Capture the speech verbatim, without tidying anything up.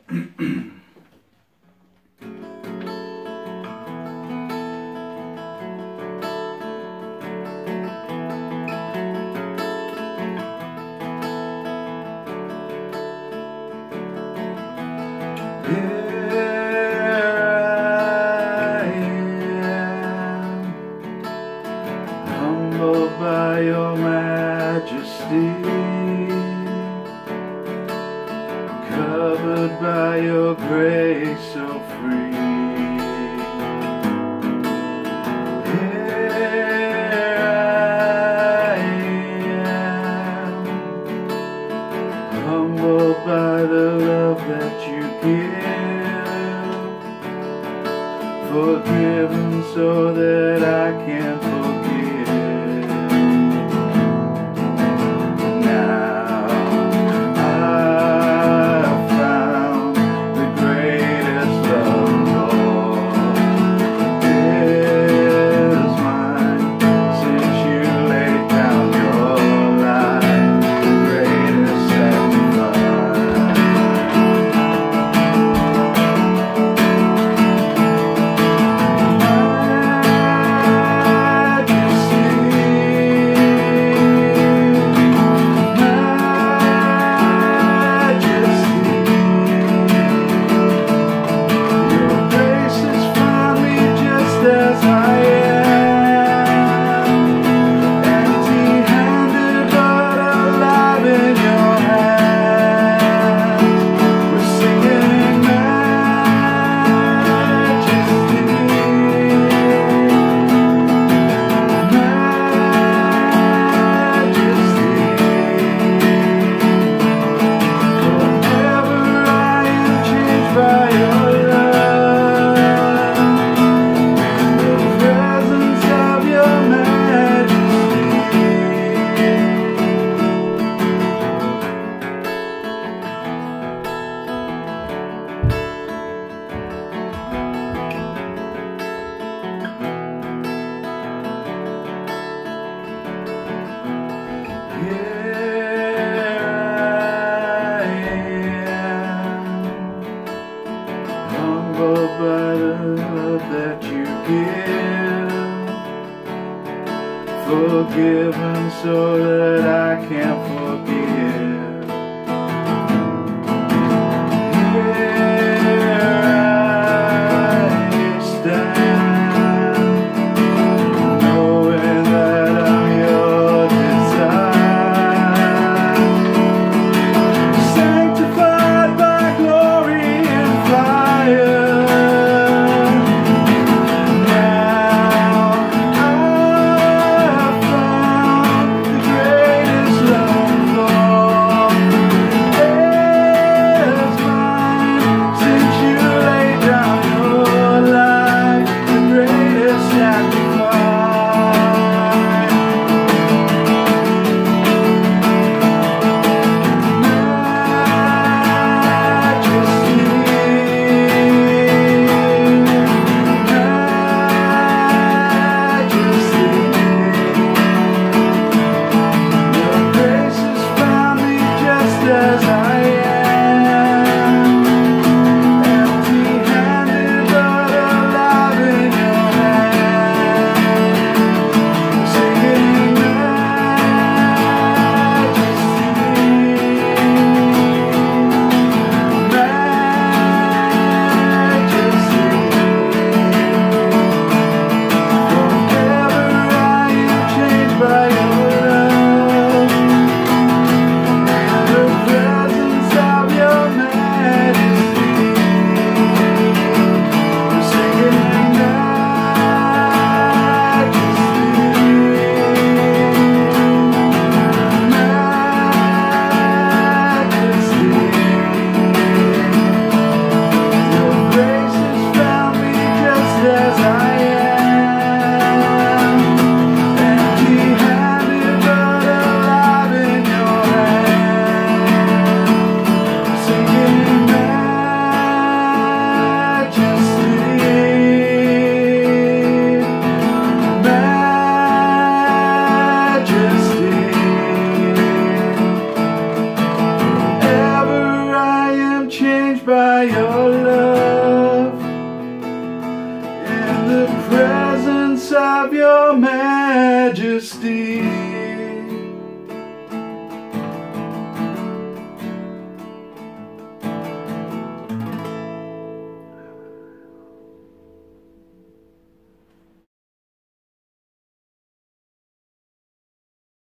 Humbled by your majesty, covered by your grace so free. Here I am, humbled by the love that you give, forgiven so that I can forgive. By the love that you give, forgiven so that I can forgive. Here I stand, knowing that I'm your desire, sanctified by glory and fire. Love by your love, in the presence of your majesty.